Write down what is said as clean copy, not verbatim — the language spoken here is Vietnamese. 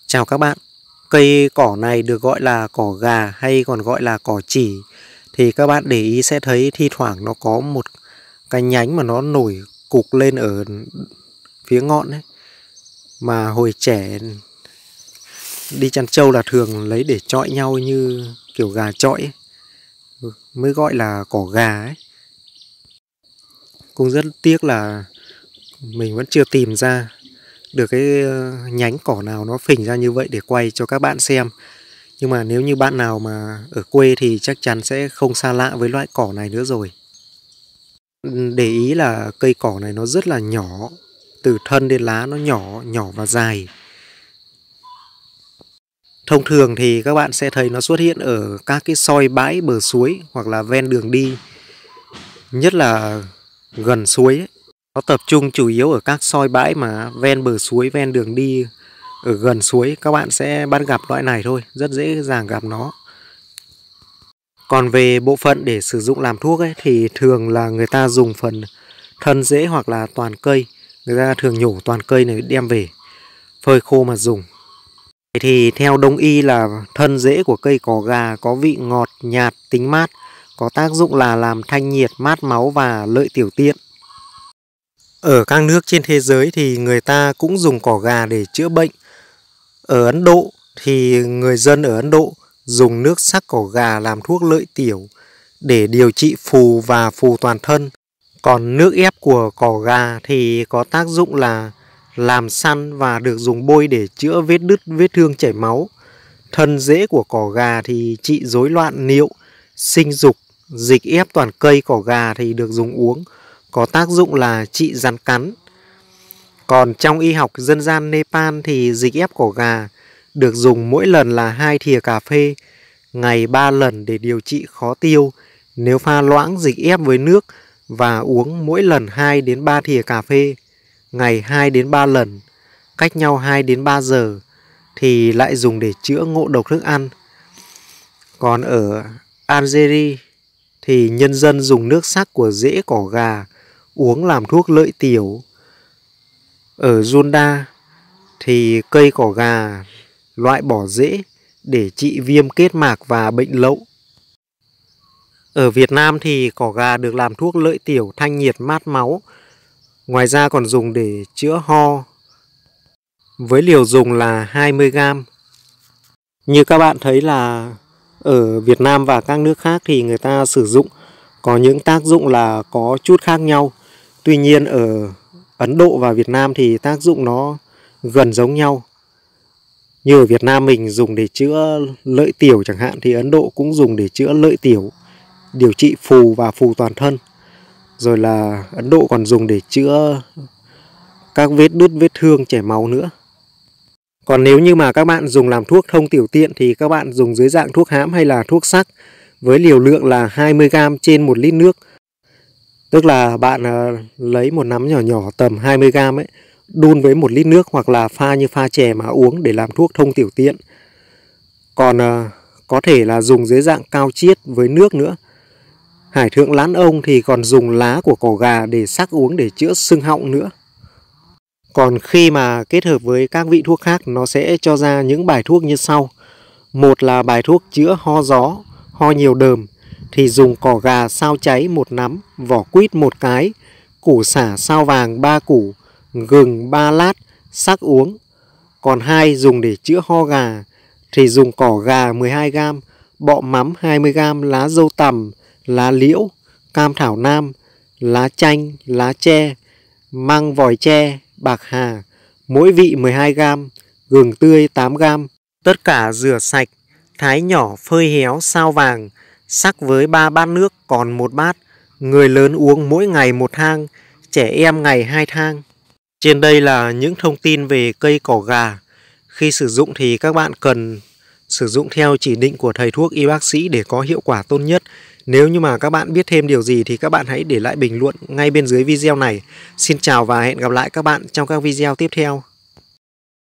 Chào các bạn. Cây cỏ này được gọi là cỏ gà hay còn gọi là cỏ chỉ. Thì các bạn để ý sẽ thấy thi thoảng nó có một cái nhánh mà nó nổi cục lên ở phía ngọn ấy. Mà hồi trẻ đi chăn trâu là thường lấy để chọi nhau như kiểu gà chọi ấy. Mới gọi là cỏ gà ấy. Cũng rất tiếc là mình vẫn chưa tìm ra được cái nhánh cỏ nào nó phình ra như vậy để quay cho các bạn xem. Nhưng mà nếu như bạn nào mà ở quê thì chắc chắn sẽ không xa lạ với loại cỏ này nữa rồi. Để ý là cây cỏ này nó rất là nhỏ, từ thân đến lá nó nhỏ, nhỏ và dài. Thông thường thì các bạn sẽ thấy nó xuất hiện ở các cái soi bãi bờ suối hoặc là ven đường đi, nhất là gần suối ấy. Nó tập trung chủ yếu ở các soi bãi mà ven bờ suối, ven đường đi ở gần suối các bạn sẽ bắt gặp loại này thôi, rất dễ dàng gặp nó. Còn về bộ phận để sử dụng làm thuốc ấy thì thường là người ta dùng phần thân rễ hoặc là toàn cây. Người ta thường nhổ toàn cây này đem về phơi khô mà dùng. Thì theo đông y là thân rễ của cây cỏ gà có vị ngọt, nhạt, tính mát, có tác dụng là làm thanh nhiệt, mát máu và lợi tiểu tiện. Ở các nước trên thế giới thì người ta cũng dùng cỏ gà để chữa bệnh. Ở Ấn Độ thì người dân ở Ấn Độ dùng nước sắc cỏ gà làm thuốc lợi tiểu để điều trị phù và phù toàn thân. Còn nước ép của cỏ gà thì có tác dụng là làm săn và được dùng bôi để chữa vết đứt, vết thương chảy máu. Thân rễ của cỏ gà thì trị rối loạn niệu, sinh dục. Dịch ép toàn cây cỏ gà thì được dùng uống, có tác dụng là trị rắn cắn. Còn trong y học dân gian Nepal thì dịch ép cỏ gà được dùng mỗi lần là 2 thìa cà phê, ngày 3 lần để điều trị khó tiêu. Nếu pha loãng dịch ép với nước và uống mỗi lần 2 đến 3 thìa cà phê, ngày 2 đến 3 lần, cách nhau 2 đến 3 giờ thì lại dùng để chữa ngộ độc thức ăn. Còn ở Algeria thì nhân dân dùng nước sắc của rễ cỏ gà uống làm thuốc lợi tiểu. Ở Jonda thì cây cỏ gà loại bỏ rễ để trị viêm kết mạc và bệnh lậu. Ở Việt Nam thì cỏ gà được làm thuốc lợi tiểu, thanh nhiệt, mát máu. Ngoài ra còn dùng để chữa ho với liều dùng là 20g. Như các bạn thấy là ở Việt Nam và các nước khác thì người ta sử dụng có những tác dụng là có chút khác nhau. Tuy nhiên ở Ấn Độ và Việt Nam thì tác dụng nó gần giống nhau. Như ở Việt Nam mình dùng để chữa lợi tiểu chẳng hạn thì Ấn Độ cũng dùng để chữa lợi tiểu, điều trị phù và phù toàn thân. Rồi là Ấn Độ còn dùng để chữa các vết đứt, vết thương, chảy máu nữa. Còn nếu như mà các bạn dùng làm thuốc thông tiểu tiện thì các bạn dùng dưới dạng thuốc hãm hay là thuốc sắc với liều lượng là 20g trên 1 lít nước. Tức là bạn lấy một nắm nhỏ nhỏ tầm 20g ấy, đun với 1 lít nước hoặc là pha như pha chè mà uống để làm thuốc thông tiểu tiện. Còn có thể là dùng dưới dạng cao chiết với nước nữa. Hải thượng lãn ông thì còn dùng lá của cỏ gà để sắc uống để chữa sưng họng nữa. Còn khi mà kết hợp với các vị thuốc khác nó sẽ cho ra những bài thuốc như sau. Một là bài thuốc chữa ho gió, ho nhiều đờm thì dùng cỏ gà sao cháy 1 nắm, vỏ quýt 1 cái, củ sả sao vàng 3 củ, gừng 3 lát, sắc uống. Còn 2 dùng để chữa ho gà thì dùng cỏ gà 12g, bọ mắm 20g, lá dâu tằm, lá liễu, cam thảo nam, lá chanh, lá tre, măng vòi tre, bạc hà, mỗi vị 12g, gừng tươi 8g. Tất cả rửa sạch, thái nhỏ, phơi héo, sao vàng, sắc với 3 bát nước còn 1 bát. Người lớn uống mỗi ngày 1 thang, trẻ em ngày 2 thang. Trên đây là những thông tin về cây cỏ gà. Khi sử dụng thì các bạn cần sử dụng theo chỉ định của thầy thuốc y bác sĩ để có hiệu quả tốt nhất. Nếu như mà các bạn biết thêm điều gì thì các bạn hãy để lại bình luận ngay bên dưới video này. Xin chào và hẹn gặp lại các bạn trong các video tiếp theo.